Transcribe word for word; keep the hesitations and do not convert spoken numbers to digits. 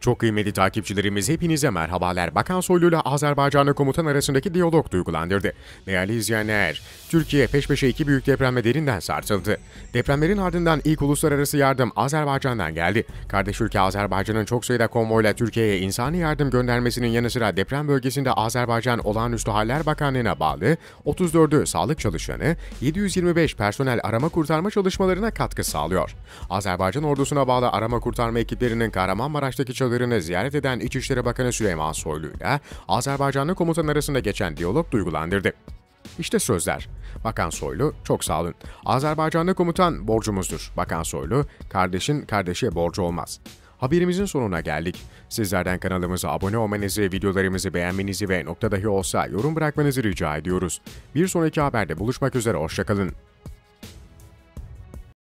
Çok kıymetli takipçilerimiz hepinize merhabalar. Bakan Soylu ile Azerbaycanlı komutan arasındaki diyalog duygulandırdı. Değerli izleyenler, Türkiye peş peşe iki büyük depremle derinden sarsıldı. Depremlerin ardından ilk uluslararası yardım Azerbaycan'dan geldi. Kardeş ülke Azerbaycan'ın çok sayıda konvoyla Türkiye'ye insani yardım göndermesinin yanı sıra deprem bölgesinde Azerbaycan Olağanüstü Haller Bakanlığı'na bağlı otuz dördü sağlık çalışanı, yedi yüz yirmi beş personel arama kurtarma çalışmalarına katkı sağlıyor. Azerbaycan ordusuna bağlı arama kurtarma ekiplerinin Kahramanmaraş'taki çadırını ziyaret eden İçişleri Bakanı Süleyman Soylu ile Azerbaycanlı komutan arasında geçen diyalog duygulandırdı. İşte sözler. Bakan Soylu, çok sağ olun. Azerbaycanlı komutan borcumuzdur. Bakan Soylu, kardeşin kardeşe borcu olmaz. Haberimizin sonuna geldik. Sizlerden kanalımıza abone olmanızı, videolarımızı beğenmenizi ve nokta dahi olsa yorum bırakmanızı rica ediyoruz. Bir sonraki haberde buluşmak üzere, hoşça kalın.